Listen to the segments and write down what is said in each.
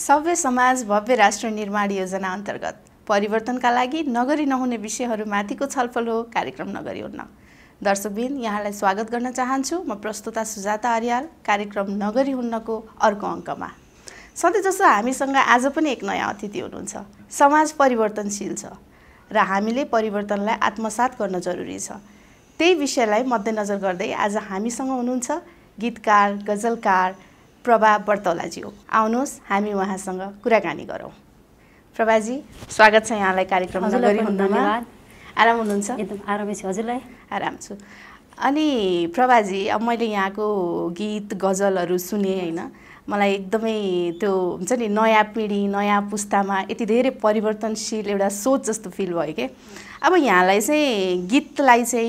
सभ्य समाज भव्य राष्ट्र निर्माण योजना अन्तर्गत परिवर्तनका लागि नगरी नहुने विषयहरूमाथिको छलफल हो कार्यक्रम नगरी हुन्न। दर्शकबिन, यहाँलाई स्वागत गर्न चाहन्छु म प्रस्तुता सुजाता आर्याल कार्यक्रम नगरी हुन्नको अर्को अङ्कमा। सधैँ जस्तो हामीसँग आज पनि एक नयाँ अतिथि हुनुहुन्छ। समाज परिवर्तनशील छ र हामीले परिवर्तनलाई आत्मसात गर्न जरुरी छ। त्यही विषयलाई मध्यनजर गर्दै आज हामीसँग हुनुहुन्छ गीतकार गजलकार प्रभा बर्तौलाज्यू। आउनुहोस् हामी उहाँसँग कुराकानी गरौँ। प्रभाजी, स्वागत छ यहाँलाई कार्यक्रम नगरी हुन्नमा। आराम हुनुहुन्छ? एकदम आरामै छु। हजुरलाई? आराम छु। अनि प्रभाजी, अब मैले यहाँको गीत गजलहरू सुने होइन, मलाई एकदमै त्यो हुन्छ नि नयाँ पिँढी नयाँ पुस्तामा यति धेरै परिवर्तनशील एउटा सोच जस्तो फिल भयो के। अब यहाँलाई चाहिँ गीतलाई चाहिँ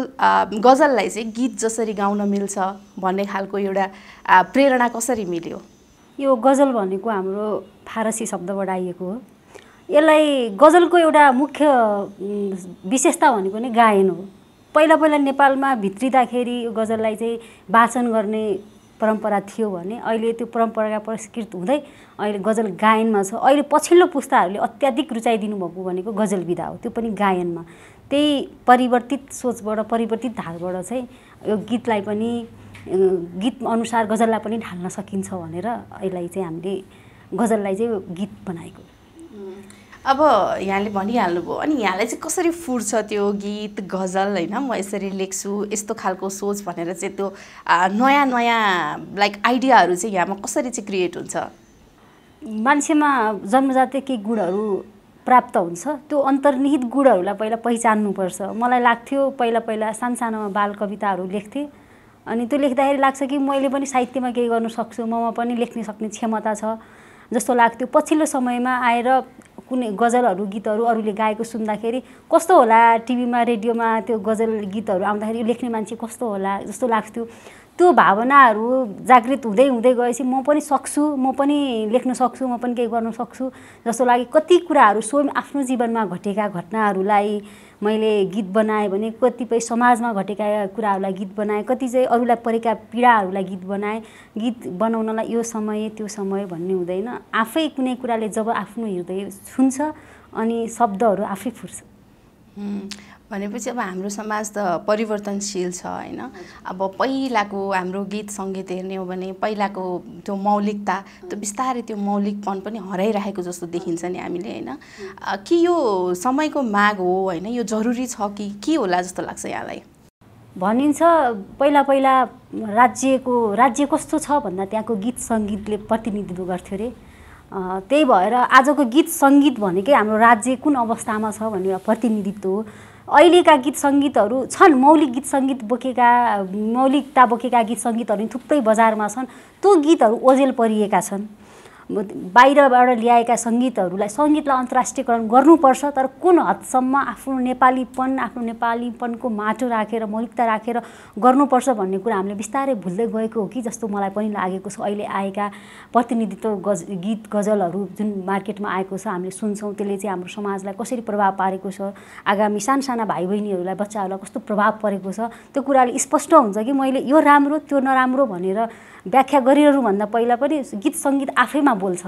गजललाई चाहिँ गीत जसरी गाउन मिल्छ भन्ने खालको एउटा प्रेरणा कसरी मिल्यो? यो गजल भनेको हाम्रो फारसी शब्दबाट आइएको हो। यसलाई गजलको एउटा मुख्य विशेषता भनेको नै गायन हो। पहिला पहिला नेपालमा भित्रिँदाखेरि यो गजललाई चाहिँ वाचन गर्ने परम्परा थियो भने अहिले त्यो परम्परा परिष्कृत हुँदै अहिले गजल गायनमा छ। अहिले पछिल्लो पुस्ताहरूले अत्याधिक रुचाइदिनु भएको भनेको गजल विधा हो, त्यो पनि गायनमा। त्यही परिवर्तित सोचबाट परिवर्तित ढालबाट चाहिँ यो गीतलाई पनि गीत अनुसार गजललाई पनि ढाल्न सकिन्छ भनेर यसलाई चाहिँ हामीले गजललाई चाहिँ गीत बनाएको। अब यहाँले भनिहाल्नुभयो, अनि यहाँलाई चाहिँ कसरी फुर्छ त्यो गीत गजल होइन, म यसरी लेख्छु यस्तो खालको सोच भनेर चाहिँ त्यो नयाँ नयाँ लाइक आइडियाहरू चाहिँ यहाँमा कसरी चाहिँ क्रिएट हुन्छ? मान्छेमा जन्मजातै केही गुणहरू प्राप्त हुन्छ, त्यो अन्तर्निहित गुणहरूलाई पहिला पहिचान्नुपर्छ। मलाई लाग्थ्यो पहिला पहिला सानसानोमा बाल कविताहरू लेख्थेँ, अनि त्यो लेख्दाखेरि लाग्छ कि मैले पनि साहित्यमा केही गर्न सक्छु, ममा पनि लेख्न सक्ने क्षमता छ जस्तो लाग्थ्यो। पछिल्लो समयमा आएर कुनै गजलहरू गीतहरू अरूले गाएको सुन्दाखेरि कस्तो होला, टिभीमा रेडियोमा त्यो गजल गीतहरू आउँदाखेरि यो लेख्ने मान्छे कस्तो होला जस्तो लाग्थ्यो। त्यो भावनाहरू जागृत हुँदै हुँदै गएपछि म पनि सक्छु, म पनि लेख्न सक्छु, म पनि केही गर्न सक्छु जस्तो लाग्यो। कति कुराहरू स्वयं आफ्नो जीवनमा घटेका घटनाहरूलाई मैले गीत बनाएँ भने कतिपय समाजमा घटेका कुराहरूलाई गीत बनाएँ, कति चाहिँ अरूलाई परेका पीडाहरूलाई गीत बनाएँ। गीत बनाउनलाई यो समय त्यो समय भन्ने हुँदैन, आफै कुनै कुराले जब आफ्नो हृदय छुन्छ अनि शब्दहरू आफै फुर्छ। भनेपछि अब हाम्रो समाज त परिवर्तनशील छ होइन। अब पहिलाको हाम्रो गीत सङ्गीत हेर्ने हो भने पहिलाको त्यो मौलिकता, त्यो बिस्तारै त्यो मौलिकपन पनि हराइरहेको जस्तो देखिन्छ नि हामीले होइन। कि यो समयको माग हो होइन, यो जरुरी छ कि के होला जस्तो लाग्छ यहाँलाई? भनिन्छ पहिला पहिला राज्य कस्तो छ भन्दा त्यहाँको गीत सङ्गीतले प्रतिनिधित्व गर्थ्यो अरे। त्यही भएर आजको गीत सङ्गीत भनेकै हाम्रो राज्य कुन अवस्थामा छ भन्ने एउटा प्रतिनिधित्व हो। अहिलेका गीत सङ्गीतहरू छन्, मौलिक गीत सङ्गीत बोकेका मौलिकता बोकेका गीत सङ्गीतहरू थुप्रै बजारमा छन्। त्यो गीतहरू ओझेल परिएका छन्। बाहिरबाट ल्याएका सङ्गीतलाई अन्तर्राष्ट्रियकरण गर्नुपर्छ, तर कुन हदसम्म आफ्नो नेपालीपनको माटो राखेर मौलिकता राखेर गर्नुपर्छ भन्ने कुरा हामीले बिस्तारै भुल्दै गएको हो कि जस्तो मलाई पनि लागेको छ। अहिले आएका प्रतिनिधित्व गीत गजलहरू जुन मार्केटमा आएको छ हामीले सुन्छौँ, त्यसले चाहिँ हाम्रो समाजलाई कसरी प्रभाव पारेको छ, आगामी साना भाइ बहिनीहरूलाई बच्चाहरूलाई कस्तो प्रभाव परेको छ, त्यो कुराले स्पष्ट हुन्छ कि मैले यो राम्रो त्यो नराम्रो भनेर व्याख्या गरिरहनुभन्दा पहिला पनि गीत सङ्गीत आफैमा बोल्छ।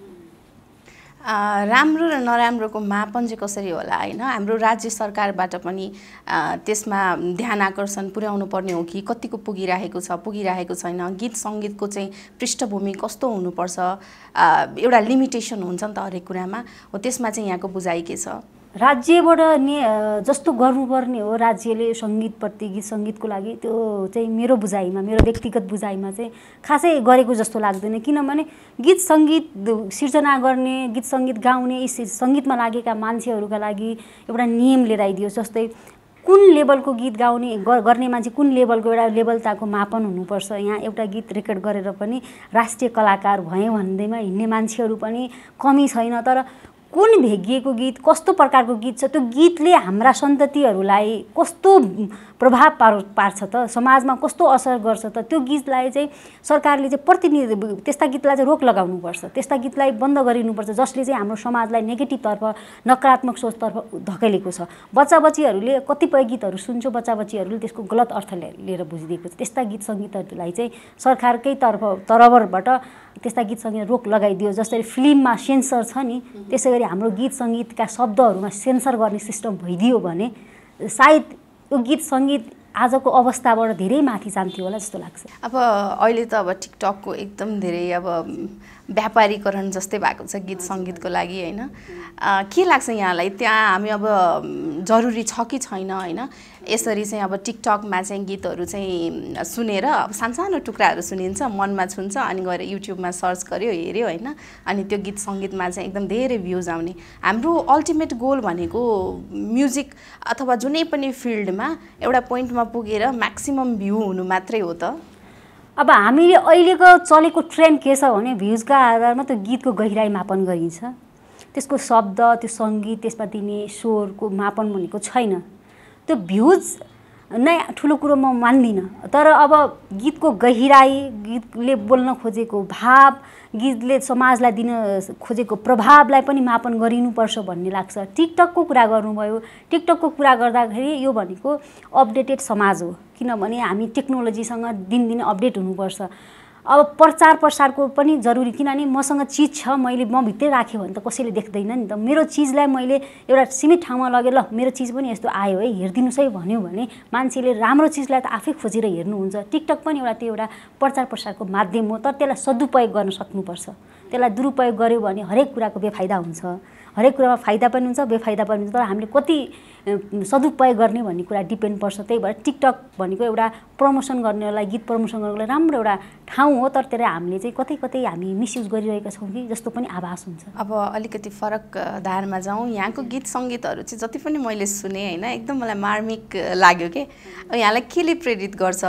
राम्रो र नराम्रोको मापन चाहिँ कसरी होला होइन? हाम्रो राज्य सरकारबाट पनि त्यसमा ध्यान आकर्षण पुर्याउनु पर्ने हो कि कतिको पुगिरहेको छ पुगिरहेको छैन? गीत सङ्गीतको चाहिँ पृष्ठभूमि कस्तो हुनुपर्छ? एउटा लिमिटेसन हुन्छ नि त हरेक कुरामा, हो त्यसमा चाहिँ यहाँको बुझाइ के छ? राज्यबाट जस्तो गर्नुपर्ने हो राज्यले सङ्गीतप्रति गीत सङ्गीतको लागि, त्यो चाहिँ मेरो बुझाइमा मेरो व्यक्तिगत बुझाइमा चाहिँ खासै गरेको जस्तो लाग्दैन। किनभने गीत सङ्गीत सिर्जना गर्ने गीत सङ्गीत गाउने सङ्गीतमा लागेका मान्छेहरूका लागि एउटा नियम लिएर आइदियोस्। जस्तै कुन लेभलको गीत गर्ने मान्छे कुन लेभलको एउटा लेभलताको मापन हुनुपर्छ। यहाँ एउटा गीत रेकर्ड गरेर पनि राष्ट्रिय कलाकार भएँ भन्दैमा हिँड्ने मान्छेहरू पनि कमी छैन, तर कुन भेगिएको गीत कस्तो प्रकारको गीत छ, त्यो गीतले हाम्रा सन्ततिहरूलाई कस्तो प्रभाव पार्छ त, समाजमा कस्तो असर गर्छ त, त्यो गीतलाई चाहिँ सरकारले चाहिँ प्रतिनिधि त्यस्ता गीतलाई चाहिँ रोक लगाउनुपर्छ, त्यस्ता गीतलाई बन्द गरिनुपर्छ जसले चाहिँ हाम्रो समाजलाई नेगेटिभतर्फ नकारात्मक सोचतर्फ धकेलेको छ। बच्चा बच्चीहरूले कतिपय गीतहरू सुन्छौँ, बच्चा बच्चीहरूले त्यसको गलत अर्थ लिएर बुझिदिएको छ। त्यस्ता गीत सङ्गीतहरूलाई चाहिँ सरकारकै तर्फबाट त्यस्ता गीत सङ्गीत रोक लगाइदियो। जसरी फिल्ममा सेन्सर छ नि, त्यसै गरी हाम्रो गीत सङ्गीतका शब्दहरूमा सेन्सर गर्ने सिस्टम भइदियो भने सायद यो गीत सङ्गीत आजको अवस्थाबाट धेरै माथि जान्थ्यो होला जस्तो लाग्छ। अब अहिले त अब टिकटकको एकदम धेरै अब व्यापारीकरण जस्तै भएको छ गीत सङ्गीतको लागि होइन। के लाग्छ यहाँलाई, त्यहाँ हामी अब जरुरी छ कि छैन होइन? यसरी चाहिँ अब टिकटकमा चाहिँ गीतहरू चाहिँ सुनेर अब सानसानो टुक्राहरू सुनिन्छ, मनमा छुन्छ, अनि गएर युट्युबमा सर्च गर्यो, हेऱ्यो होइन, अनि त्यो गीत सङ्गीतमा चाहिँ एकदम धेरै भ्युज आउने। हाम्रो अल्टिमेट गोल भनेको म्युजिक अथवा जुनै पनि फिल्डमा एउटा पोइन्टमा पुगेर म्याक्सिमम भ्यू हुनु मात्रै हो त। अब हामीले अहिलेको चलेको ट्रेन्ड के छ भने भ्युजका आधारमा त्यो गीतको गहिराई मापन गरिन्छ, त्यसको शब्द, त्यो सङ्गीत, त्यसमा दिने स्वरको मापन भनेको छैन। त्यो भ्युज नै ठुलो कुरो म मान्दिनँ, तर अब गीतको गहिराई, गीतले बोल्न खोजेको भाव, गीतले समाजलाई दिन खोजेको प्रभावलाई पनि मापन गरिनुपर्छ भन्ने लाग्छ। टिकटकको कुरा गर्नुभयो, टिकटकको कुरा गर्दाखेरि यो भनेको अपडेटेड समाज हो, किनभने हामी टेक्नोलोजीसँग दिनदिन अपडेट हुनुपर्छ। अब प्रचार प्रसारको पनि जरुरी, किनभने मसँग चिज छ, मैले म भित्रै राखेँ भने त कसैले देख्दैन नि त। मेरो चिजलाई मैले एउटा सीमित ठाउँमा लगेर ल मेरो चिज पनि यस्तो आयो है हेरिदिनुहोस् है भन्यो भने मान्छेले राम्रो चिजलाई त आफै खोजेर हेर्नुहुन्छ। टिकटक पनि त्यो एउटा प्रचार प्रसारको माध्यम हो, तर त्यसलाई सदुपयोग गर्न सक्नुपर्छ। त्यसलाई दुरुपयोग गर्यो भने हरेक कुराको बेफाइदा हुन्छ, हरेक कुरामा फाइदा पनि हुन्छ, बेफाइदा पनि हुन्छ। तर हामीले कति सदुपयोग गर्ने भन्ने कुरा डिपेन्ड पर्छ। त्यही भएर टिकटक भनेको एउटा प्रमोसन गर्नेलाई, गीत प्रमोसन गर्नेलाई राम्रो एउटा ठाउँ हो, तर त्यसलाई हामीले चाहिँ कतै कतै हामी मिसयुज गरिरहेका छौँ कि जस्तो पनि आभास हुन्छ। अब अलिकति फरक धारमा जाउँ, यहाँको गीत सङ्गीतहरू चाहिँ जति पनि मैले सुने होइन, एकदम मलाई मार्मिक लाग्यो के। यहाँलाई केले प्रेरित गर्छ?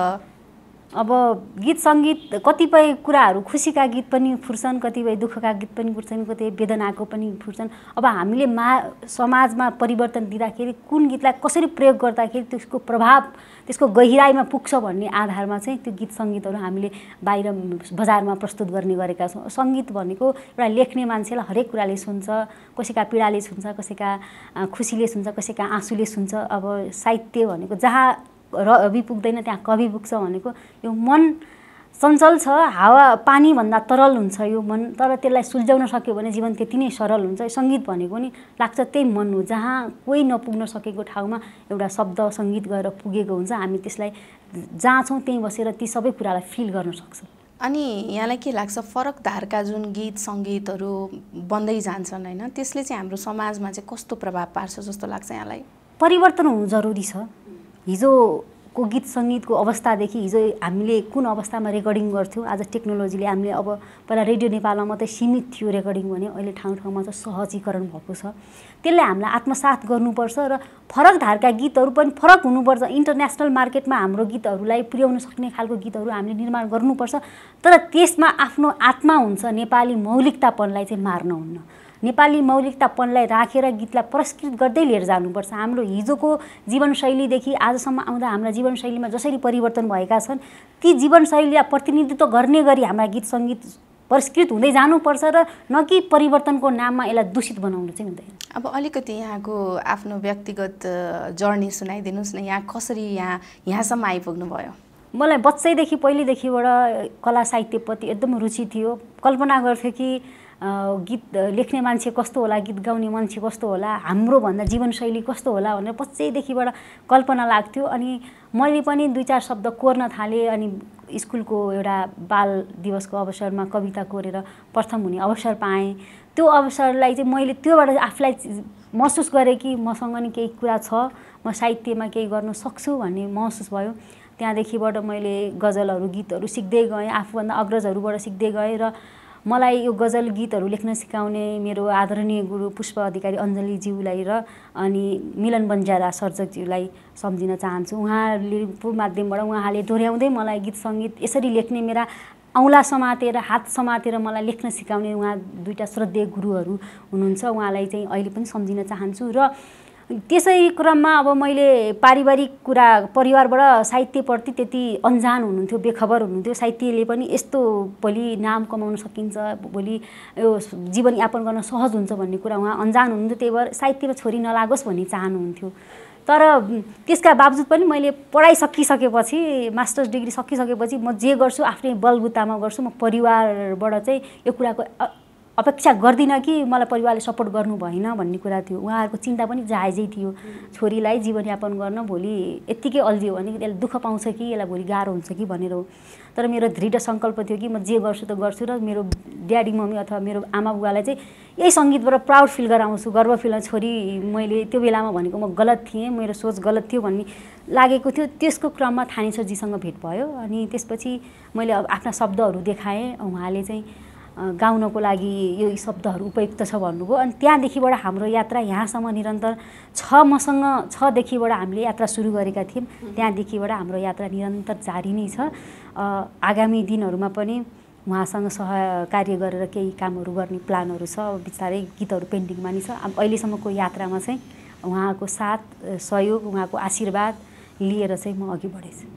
अब गीत सङ्गीत कतिपय कुराहरू खुसीका गीत पनि फुर्छन्, कतिपय दुःखका गीत पनि फुर्छन्, कतिपय वेदनाको पनि फुर्छन्। अब हामीले समाजमा परिवर्तन दिँदाखेरि कुन गीतलाई कसरी प्रयोग गर्दाखेरि त्यसको प्रभाव त्यसको गहिराइमा पुग्छ भन्ने आधारमा चाहिँ त्यो गीत सङ्गीतहरू हामीले बाहिर बजारमा प्रस्तुत गर्ने गरेका छौँ। सङ्गीत भनेको एउटा लेख्ने मान्छेलाई हरेक कुराले सुन्छ, कसैका पीडाले सुन्छ, कसैका खुसीले सुन्छ, कसैका आँसुले सुन्छ। अब साहित्य भनेको जहाँ रवि पुग्दैन त्यहाँ कवि पुग्छ भनेको यो मन चञ्चल छ, हावा पानीभन्दा तरल हुन्छ यो मन, तर त्यसलाई सुल्झाउन सक्यो भने जीवन त्यति नै सरल हुन्छ। सङ्गीत भनेको नि लाग्छ त्यही मन हो, जहाँ कोही नपुग्न सकेको ठाउँमा एउटा शब्द सङ्गीत गएर पुगेको हुन्छ। हामी त्यसलाई जहाँ छौँ त्यहीँ बसेर ती सबै कुरालाई फिल गर्न सक्छौँ। अनि यहाँलाई के लाग्छ, फरक धारका जुन गीत सङ्गीतहरू बन्दै जान्छन् होइन, त्यसले चाहिँ हाम्रो समाजमा चाहिँ कस्तो प्रभाव पार्छ जस्तो लाग्छ यहाँलाई? परिवर्तन हुनु जरुरी छ। हिजोको गीत सङ्गीतको अवस्थादेखि हिजो हामीले कुन अवस्थामा रेकर्डिङ गर्थ्यौँ, आज टेक्नोलोजीले हामीले अब पहिला रेडियो नेपालमा मात्रै सीमित थियो रेकर्डिङ भने, अहिले ठाउँ ठाउँमा चाहिँ सहजीकरण भएको छ। त्यसले हामीलाई आत्मसात गर्नुपर्छ र फरक धारका गीतहरू पनि फरक हुनुपर्छ। इन्टरनेसनल मार्केटमा हाम्रो गीतहरूलाई पुर्याउन सक्ने खालको गीतहरू हामीले निर्माण गर्नुपर्छ, तर त्यसमा आफ्नो आत्मा हुन्छ। नेपाली मौलिकतापनलाई चाहिँ मार्न हुन्न, नेपाली मौलिकतापनलाई राखेर गीतलाई पुरस्कृत गर्दै लिएर जानुपर्छ। हाम्रो हिजोको जीवनशैलीदेखि आजसम्म आउँदा हाम्रा जीवनशैलीमा जसरी परिवर्तन भएका छन् ती जीवनशैलीलाई प्रतिनिधित्व गर्ने गरी हाम्रा गीत सङ्गीत पुरस्कृत हुँदै जानुपर्छ र न कि परिवर्तनको नाममा यसलाई दूषित बनाउनु चाहिँ हुँदैन। अब अलिकति यहाँको आफ्नो व्यक्तिगत जर्नी सुनाइदिनुहोस् न, यहाँ कसरी यहाँसम्म आइपुग्नु भयो? मलाई बच्चैदेखि पहिलेदेखिबाट कला साहित्यप्रति एकदम रुचि थियो। कल्पना गर्थेँ कि गीत लेख्ने मान्छे कस्तो होला, गीत गाउने मान्छे कस्तो होला, हाम्रो भन्दा जीवनशैली कस्तो होला भनेर बच्चैदेखिबाट कल्पना लाग्थ्यो। अनि मैले पनि 2-4 शब्द कोर्न थालेँ। अनि स्कुलको एउटा बाल दिवसको अवसरमा कविता कोरेर प्रथम हुने अवसर पाएँ। त्यो अवसरलाई चाहिँ मैले त्योबाट आफूलाई महसुस गरेँ कि मसँग नि केही कुरा छ, म साहित्यमा केही गर्न सक्छु भन्ने महसुस भयो। त्यहाँदेखिबाट मैले गजलहरू गीतहरू सिक्दै गएँ, आफूभन्दा अग्रजहरूबाट सिक्दै गएँ र मलाई यो गजल गीतहरू लेख्न सिकाउने मेरो आदरणीय गुरु पुष्प अधिकारी अञ्जलीज्यूलाई र अनि मिलन बन्जारा सर्जकज्यूलाई सम्झिन चाहन्छु। उहाँले माध्यमबाट उहाँले दोहोऱ्याउँदै मलाई गीत सङ्गीत यसरी लेख्ने, मेरा औँला समातेर हात समातेर मलाई लेख्न सिकाउने उहाँ 2टा श्रद्धेय गुरुहरू हुनुहुन्छ। उहाँलाई चाहिँ अहिले पनि सम्झिन चाहन्छु। र त्यसै क्रममा अब मैले पारिवारिक कुरा परिवारबाट साहित्यप्रति त्यति अन्जान हुनुहुन्थ्यो, बेखबर हुनुहुन्थ्यो। साहित्यले पनि यस्तो भोलि नाम कमाउन सकिन्छ, भोलि यो जीवनयापन गर्न सहज हुन्छ भन्ने कुरा उहाँ अन्जान हुनुहुन्थ्यो। त्यही भएर साहित्यमा छोरी नलागोस् भन्ने चाहनुहुन्थ्यो। तर त्यसका बावजुद पनि मैले पढाइ सकिसकेपछि, मास्टर्स डिग्री सकिसकेपछि म जे गर्छु आफ्नै बलबुतामा गर्छु। म परिवारबाट चाहिँ यो कुराको अपेक्षा गर्दिनँ कि मलाई परिवारले सपोर्ट गर्नु भएन भन्ने कुरा थियो। उहाँहरूको चिन्ता पनि जायजै थियो। छोरीलाई जीवनयापन गर्न भोलि यत्तिकै अल्झियो भने यसले दुःख पाउँछ कि यसलाई भोलि गाह्रो हुन्छ कि भनेर हो। तर मेरो दृढ सङ्कल्प थियो कि म जे गर्छु त गर्छु र मेरो ड्याडी मम्मी अथवा मेरो आमा बुवालाई चाहिँ यही सङ्गीतबाट प्राउड फिल गराउँछु, गर्व फिल। छोरी मैले त्यो बेलामा भनेको म गलत थिएँ, मेरो सोच गलत थियो भन्ने लागेको थियो। त्यसको क्रममा थानी सरजीसँग भेट भयो अनि त्यसपछि मैले आफ्ना शब्दहरू देखाएँ। उहाँले चाहिँ गाउनको लागि यो शब्दहरू उपयुक्त छ भन्नुभयो। अनि त्यहाँदेखिबाट हाम्रो यात्रा यहाँसम्म निरन्तर मसँग 6देखिबाट हामीले यात्रा सुरु गरेका थियौँ। त्यहाँदेखिबाट हाम्रो यात्रा निरन्तर जारी नै छ। आगामी दिनहरूमा पनि उहाँसँग सहकार्य गरेर केही कामहरू गर्ने प्लानहरू छ। बिस्तारै गीतहरू पेन्डिङमा नि छ। अहिलेसम्मको यात्रामा चाहिँ उहाँको साथ सहयोग, उहाँको आशीर्वाद लिएर चाहिँ म अघि बढेछु।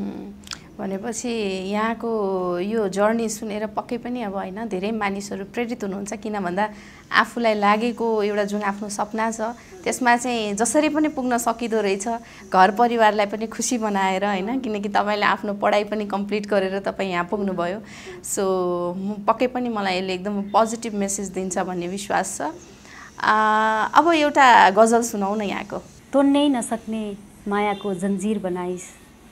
भनेपछि यहाँको यो जर्नी सुनेर पक्कै पनि अब होइन धेरै मानिसहरू प्रेरित हुनुहुन्छ। किन भन्दा आफूलाई लागेको एउटा जुन आफ्नो सपना छ त्यसमा चाहिँ जसरी पनि पुग्न सकिँदो रहेछ, घर परिवारलाई पनि खुसी बनाएर होइन। किनकि तपाईँले आफ्नो पढाइ पनि कम्प्लिट गरेर तपाईँ यहाँ पुग्नुभयो। सो पक्कै पनि मलाई यसले एकदम पोजिटिभ मेसेज दिन्छ भन्ने विश्वास छ। अब एउटा गजल सुनाउ न यहाँको। तोड्नै नसक्ने मायाको जन्जिर बनाइस्,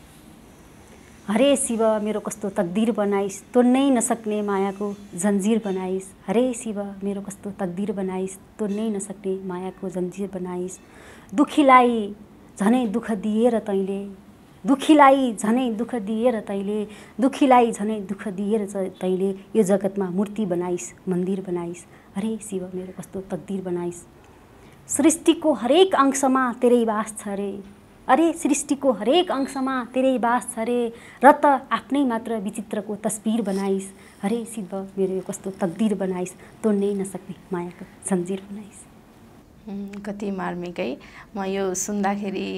हरे शिव मेरो कस्तो तकदीर बनाइस्। तोड्नै नसक्ने मायाको जन्जिर बनाइस्, हरे शिव मेरो कस्तो तकदीर बनाइस्। तोड्नै नसक्ने मायाको जन्जिर बनाइस्। दुखीलाई झनै दुःख दिएर तैँले, दुखीलाई झनै दुःख दिएर तैँले, दुखीलाई झनै दुःख दिएर तैँले यो जगतमा मूर्ति बनाइस्, मन्दिर बनाइस्। हरे शिव मेरो कस्तो तकदीर बनाइस्। सृष्टिको हरेक अंशमा तेरै बास छ रे, अरे सृष्टिको हरेक अंशमा तेरै बास छ रे, र त आफ्नै मात्र विचित्रको तस्बिर बनाइस्। हरे शिव मेरो यो कस्तो तकदीर बनाइस्। तोड्नै नसक्ने मायाको जन्जिर बनाइस्। कति मार्मिक है। म यो सुन्दाखेरि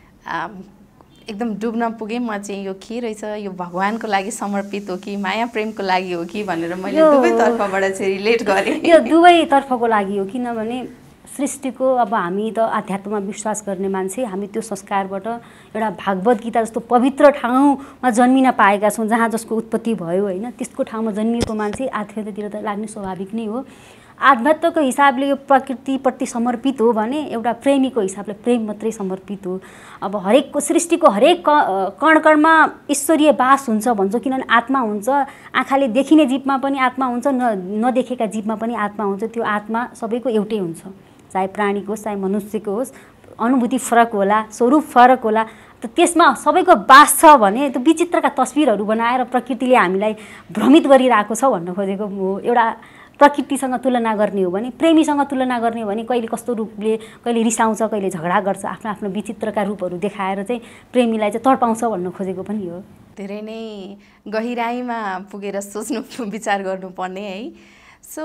एकदम डुब्न पुगेँ। म चाहिँ यो के रहेछ, यो भगवानको लागि समर्पित हो कि माया प्रेमको लागि हो कि भनेर मैले दुवैतर्फबाट चाहिँ रिलेट गरेँ। यो दुवैतर्फको लागि हो। किनभने सृष्टिको अब हामी त आध्यात्ममा विश्वास गर्ने मान्छे, हामी त्यो संस्कारबाट एउटा भागवत गीता जस्तो पवित्र ठाउँमा जन्मिन पाएका छौँ, जहाँ जसको उत्पत्ति भयो होइन। त्यसको ठाउँमा जन्मिएको मान्छे आध्यात्मतिर त लाग्ने स्वाभाविक नै हो। आध्यात्मको हिसाबले यो प्रकृतिप्रति समर्पित हो भने एउटा प्रेमीको हिसाबले प्रेम मात्रै समर्पित हो। अब हरेकको सृष्टिको हरेक कणकणमा ईश्वरीय बास हुन्छ भन्छौँ। किनभने आत्मा हुन्छ, आँखाले देखिने जीवमा पनि आत्मा हुन्छ, नदेखेका जीवमा पनि आत्मा हुन्छ। त्यो आत्मा सबैको एउटै हुन्छ, चाहे प्राणीको होस् चाहे मनुष्यको होस्। अनुभूति फरक होला, स्वरूप फरक होला, त त्यसमा सबैको बास छ भने त्यो विचित्रका तस्बिरहरू बनाएर प्रकृतिले हामीलाई भ्रमित गरिरहेको छ भन्न खोजेको हो। एउटा प्रकृतिसँग तुलना गर्ने हो भने, प्रेमीसँग तुलना गर्ने हो भने कहिले कस्तो रूपले, कहिले रिसाउँछ, कहिले झगडा गर्छ, आफ्नो आफ्नो विचित्रका रूपहरू देखाएर चाहिँ प्रेमीलाई चाहिँ तडपाउँछ भन्न खोजेको पनि हो। धेरै नै गहिराइमा पुगेर सोच्नु विचार गर्नुपर्ने है। सो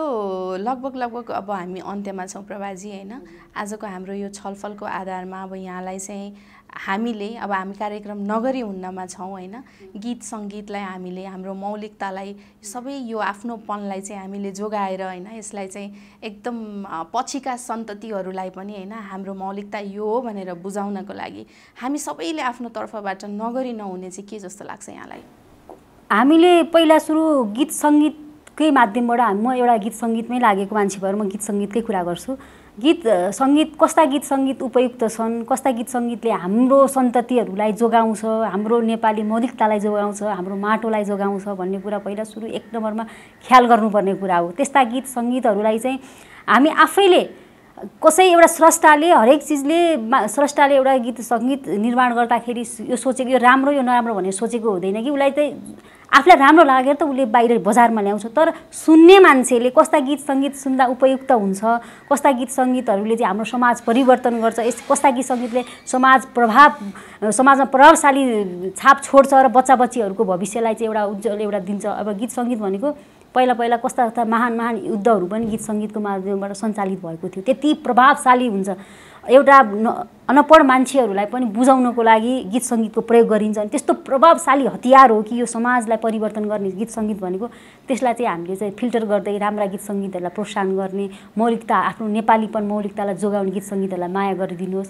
लगभग अब हामी अन्त्यमा छौँ प्रभाजी होइन। आजको हाम्रो यो छलफलको आधारमा अब यहाँलाई चाहिँ हामीले अब हामी कार्यक्रम नगरी हुन्नमा छौँ होइन। गीत सङ्गीतलाई हामीले हाम्रो मौलिकतालाई सबै यो आफ्नोपनलाई चाहिँ हामीले जोगाएर होइन, यसलाई चाहिँ एकदम पछिका सन्ततिहरूलाई पनि होइन हाम्रो मौलिकता यो हो भनेर बुझाउनको लागि हामी सबैले आफ्नो तर्फबाट नगरी नहुने चाहिँ के जस्तो लाग्छ यहाँलाई? हामीले पहिला सुरु गीत सङ्गीतकै माध्यमबाट म एउटा गीत सङ्गीतमै लागेको मान्छे भएर म गीत सङ्गीतकै कुरा गर्छु। गीत सङ्गीत कस्ता गीत सङ्गीत उपयुक्त छन्, कस्ता गीत सङ्गीतले हाम्रो सन्ततिहरूलाई जोगाउँछ, हाम्रो नेपाली मौलिकतालाई जोगाउँछ, हाम्रो माटोलाई जोगाउँछ भन्ने कुरा पहिला सुरु एक नम्बरमा ख्याल गर्नुपर्ने कुरा हो। त्यस्ता गीत सङ्गीतहरूलाई चाहिँ हामी आफैले कसै एउटा स्रष्टाले हरेक चिजले स्रष्टाले एउटा गीत सङ्गीत निर्माण गर्दाखेरि यो सोचेको यो राम्रो यो नराम्रो भनेर सोचेको हुँदैन कि उसलाई चाहिँ आफूलाई राम्रो लागेर त उसले बाहिर बजारमा ल्याउँछ। तर सुन्ने मान्छेले कस्ता गीत सङ्गीत सुन्दा उपयुक्त हुन्छ, कस्ता गीत सङ्गीतहरूले चाहिँ हाम्रो समाज परिवर्तन गर्छ, कस्ता गीत सङ्गीतले समाजमा प्रभावशाली छाप छोड्छ र बच्चा बच्चीहरूको भविष्यलाई चाहिँ एउटा उज्जवल एउटा दिन्छ। अब गीत सङ्गीत भनेको पहिला कस्ता महान युद्धहरू पनि गीत सङ्गीतको माध्यमबाट सञ्चालित भएको थियो, त्यति प्रभावशाली हुन्छ। एउटा अनपढ मान्छेहरूलाई पनि बुझाउनको लागि गीत सङ्गीतको प्रयोग गरिन्छ अनि त्यस्तो प्रभावशाली हतियार हो कि यो समाजलाई परिवर्तन गर्ने गीत सङ्गीत भनेको त्यसलाई चाहिँ हामीले चाहिँ फिल्टर गर्दै राम्रा गीत सङ्गीतहरूलाई प्रोत्साहन गर्ने मौलिकता आफ्नो नेपालीपन मौलिकतालाई जोगाउने गीत सङ्गीतहरूलाई माया गरिदिनुहोस्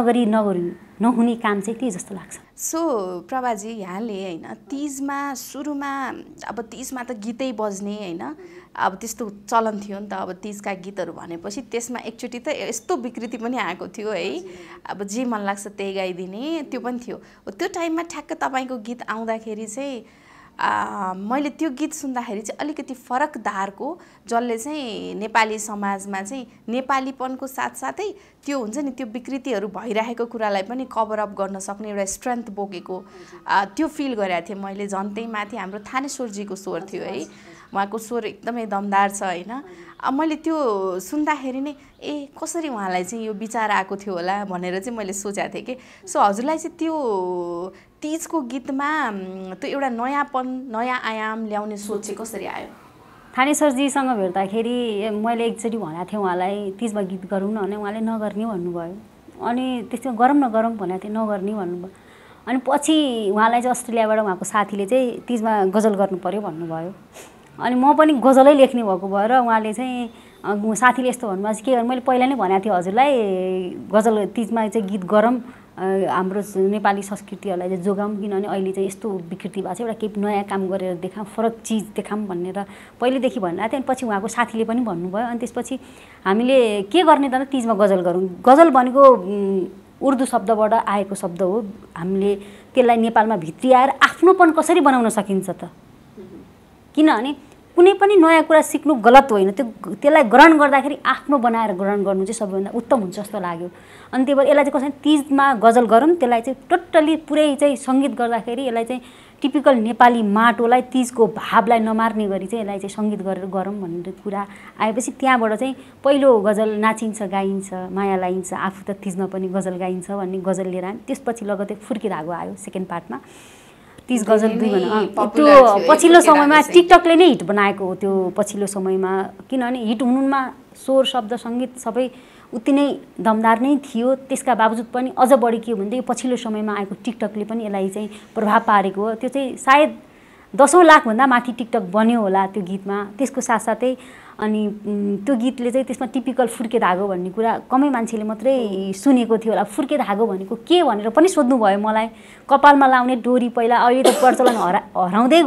नहुने काम चाहिँ त्यही जस्तो लाग्छ। सो प्रभाजी यहाँले होइन तीजमा सुरुमा अब तीजमा त गीतै बज्ने होइन अब त्यस्तो चलन थियो नि त अब तीजका गीतहरू भनेपछि त्यसमा एकचोटि त यस्तो विकृति पनि आएको थियो है अब जे मन लाग्छ त्यही गाइदिने त्यो पनि थियो। त्यो टाइममा ठ्याक्क तपाईँको गीत आउँदाखेरि चाहिँ मैले त्यो गीत सुन्दाखेरि चाहिँ अलिकति फरक धारको जसले चाहिँ नेपाली समाजमा चाहिँ नेपालीपनको साथसाथै त्यो हुन्छ नि त्यो विकृतिहरू भइरहेको कुरालाई पनि कभर अप गर्न सक्ने एउटा स्ट्रेन्थ बोकेको त्यो फिल गरेको थिएँ मैले। झन्टै माथि हाम्रो थानेश्वरजीको स्वर थियो है, उहाँको स्वर एकदमै दमदार छ होइन। अब मैले त्यो सुन्दाखेरि नै कसरी उहाँलाई चाहिँ यो विचार आएको थियो होला भनेर चाहिँ मैले सोचेको थिएँ कि। सो हजुरलाई चाहिँ त्यो तीजको गीतमा त्यो एउटा नयाँपन नयाँ आयाम ल्याउने सोच चाहिँ कसरी आयो? थानेश्वरजीसँग भेट्दाखेरि मैले एकचोटि भनेको थिएँ उहाँलाई तीजमा गीत गरौँ न भने उहाँले नगर्ने भन्नुभयो। अनि त्यसमा गरौँ न गरौँ भनेको थिएँ, नगर्ने भन्नुभयो। अनि पछि उहाँलाई चाहिँ अस्ट्रेलियाबाट उहाँको साथीले चाहिँ तीजमा गजल गर्नु पर्यो भन्नुभयो। अनि म पनि गजलै लेख्ने भएको भएर उहाँले चाहिँ साथीले यस्तो भन्नुभयो के मैले पहिला नै भनेको थिएँ हजुरलाई गजल तीजमा चाहिँ गीत गरौँ हाम्रो नेपाली संस्कृतिहरूलाई चाहिँ जोगाउँ किनभने अहिले चाहिँ यस्तो विकृति भएको छ एउटा केही नयाँ काम गरेर देखाऊँ फरक चिज देखाऊँ भनेर पहिलेदेखि भनिरहेको थिएँ। अनि पछि उहाँको साथीले पनि भन्नुभयो। अनि त्यसपछि हामीले के गर्ने त तीजमा गजल गरौँ। गजल भनेको उर्दू शब्दबाट आएको शब्द हो। हामीले त्यसलाई नेपालमा भित्रियाएर आफ्नोपन कसरी बनाउन सकिन्छ त, किनभने कुनै पनि नयाँ कुरा सिक्नु गलत होइन, त्यसलाई ग्रहण गर्दाखेरि आफ्नो बनाएर ग्रहण गर्नु चाहिँ सबैभन्दा उत्तम हुन्छ जस्तो लाग्यो। अनि त्यही भएर यसलाई चाहिँ कसरी तीजमा गजल गरौँ, त्यसलाई चाहिँ टोटल्ली पुरै चाहिँ सङ्गीत गर्दाखेरि यसलाई चाहिँ टिपिकल नेपाली माटोलाई तीजको भावलाई नमार्ने गरी चाहिँ यसलाई चाहिँ सङ्गीत गरेर गरौँ भन्ने कुरा आएपछि त्यहाँबाट चाहिँ पहिलो गजल नाचिन्छ गाइन्छ माया लाइन्छ आफू त तीजमा पनि गजल गाइन्छ भन्ने गजल लिएर आयौँ। त्यसपछि लगतै फुर्के धागो आयो सेकेन्ड पार्टमा। तीज गजल 2 भनेर त्यो पछिल्लो समयमा टिकटकले नै हिट बनाएको हो। त्यो पछिल्लो समयमा किनभने हिट हुनुमा स्वर शब्द सङ्गीत सबै उति नै दमदार नै थियो, त्यसका बावजुद पनि अझ बढी के भन्दै यो पछिल्लो समयमा आएको टिकटकले पनि यसलाई चाहिँ प्रभाव पारेको हो। त्यो चाहिँ सायद 10औं लाखभन्दा माथि टिकटक बन्यो होला त्यो गीतमा। त्यसको साथसाथै अनि त्यो गीतले चाहिँ त्यसमा टिपिकल फुर्के धागो भन्ने कुरा कमै मान्छेले मात्रै सुनेको थियो होला। फुर्के धागो भनेको के भनेर पनि सोध्नुभयो मलाई। कपालमा लाउने डोरी पहिला अहिले त प्रचलन हराउँदै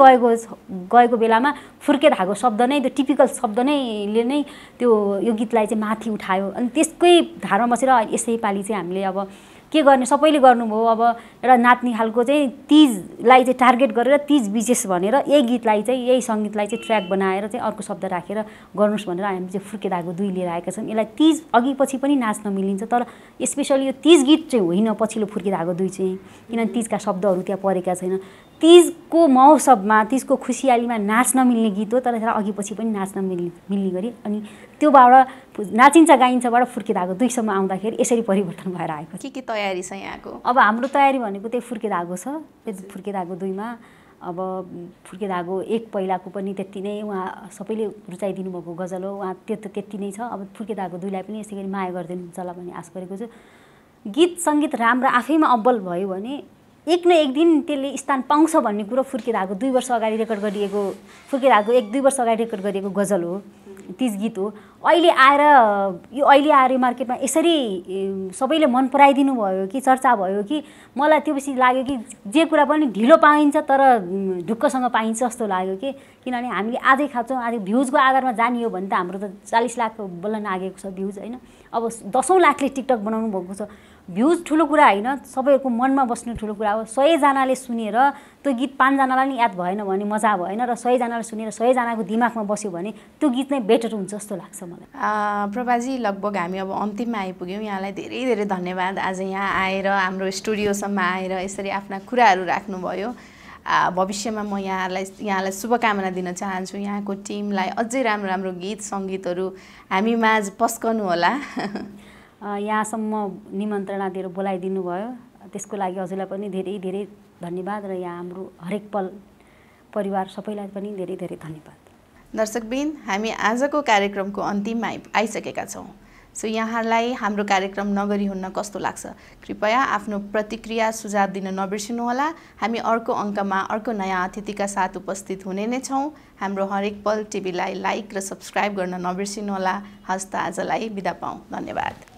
गएको बेलामा फुर्के धागो शब्द नै त्यो टिपिकल शब्द नैले नै त्यो यो गीतलाई चाहिँ माथि उठायो। अनि त्यसकै धारमा बसेर यसै पालि चाहिँ हामीले अब के गर्ने सबैले गर्नुभयो। अब एउटा नाच्ने खालको चाहिँ तीजलाई चाहिँ टार्गेट गरेर तीज विशेष भनेर यही गीतलाई चाहिँ यही सङ्गीतलाई चाहिँ ट्र्याक बनाएर चाहिँ अर्को शब्द राखेर गर्नुहोस् भनेर हामी चाहिँ फुर्के धागो 2 लिएर आएका छौँ। यसलाई तीज अघि पछि पनि नाच्न मिलिन्छ, तर स्पेसली यो तीज गीत चाहिँ होइन पछिल्लो फुर्के धागो 2 चाहिँ, किनभने तीजका शब्दहरू त्यहाँ परेका छैन। तीजको महोत्सवमा तीजको खुसियालीमा नाच्न मिल्ने गीत हो, तर त्यसलाई अघि पछि पनि नाच्न मिल्ने गरी अनि त्योबाट नाचिन्छ गाइन्छबाट फुर्के धागो 2 सम्म आउँदाखेरि यसरी परिवर्तन भएर आएको। के तयारी छ यहाँको? अब हाम्रो तयारी भनेको त्यही फुर्के धागो छ। त्यो फुर्के धागो 2 मा अब फुर्के धागो 1 पहिलाको पनि त्यति नै उहाँ सबैले रुचाइदिनु भएको गजल हो, उहाँ त्यो त त्यति नै छ। अब फुर्के धागो 2 लाई पनि यसै गरी माया गरिदिनुहुन्छ होला भन्ने आश गरेको छु। गीत सङ्गीत राम्रो आफैमा अब्बल भयो भने एक न एक दिन त्यसले स्थान पाउँछ भन्ने कुरो फुर्के धागो 2 वर्ष अगाडि रेकर्ड गरिएको फुर्के धागो 1-2 वर्ष अगाडि रेकर्ड गरिएको गजल हो, तीज गीत हो। अहिले आएर यो मार्केटमा यसरी सबैले मन पराइदिनु भयो कि चर्चा भयो कि मलाई त्यो बेसी लाग्यो कि जे कुरा पनि ढिलो पाइन्छ तर ढुक्कसँग पाइन्छ जस्तो लाग्यो कि। किनभने हामीले आजै खान्छौँ, आज भ्युजको आधारमा जानियो भने त हाम्रो त 40 लाख बल्ल नागेको छ भ्युज होइन। अब 10औं लाखले टिकटक बनाउनु भएको छ। भ्युज ठुलो कुरा होइन, सबैको मनमा बस्ने ठुलो कुरा हो। 100 जनाले सुनेर त्यो गीत 5 जनालाई नि याद भएन भने मजा भएन, र 100 जनाले सुनेर 100 जनाको दिमागमा बस्यो भने त्यो गीत नै बेटर हुन्छ जस्तो लाग्छ मलाई। प्रभाजी लगभग हामी अब अन्तिममा आइपुग्यौँ। यहाँलाई धेरै धेरै धन्यवाद आज यहाँ आएर हाम्रो स्टुडियोसम्म आएर यसरी आफ्ना कुराहरू राख्नुभयो। भविष्यमा म यहाँलाई शुभकामना दिन चाहन्छु। यहाँको टिमलाई अझै राम्रो राम्रो गीत सङ्गीतहरू हामी माझ पस्कनु होला। यहाँसम्म निमन्त्रणा दिएर बोलाइदिनु भयो, त्यसको लागि हजुरलाई पनि धेरै धेरै धन्यवाद, र यहाँ हाम्रो हरेकपल परिवार सबैलाई पनि धेरै धेरै धन्यवाद। दर्शकबिन, हामी आजको कार्यक्रमको अन्तिममा आइसकेका छौँ। सो यहाँलाई हाम्रो कार्यक्रम नगरी हुन्न कस्तो लाग्छ? कृपया आफ्नो प्रतिक्रिया सुझाव दिन नबिर्सिनुहोला। हामी अर्को अङ्कमा अर्को नयाँ अतिथिका साथ उपस्थित हुने नै छौँ। हाम्रो हरेकपल टिभीलाई लाइक र सब्स्क्राइब गर्न नबिर्सिनुहोला। हस्त आजलाई बिदा पाऊँ। धन्यवाद।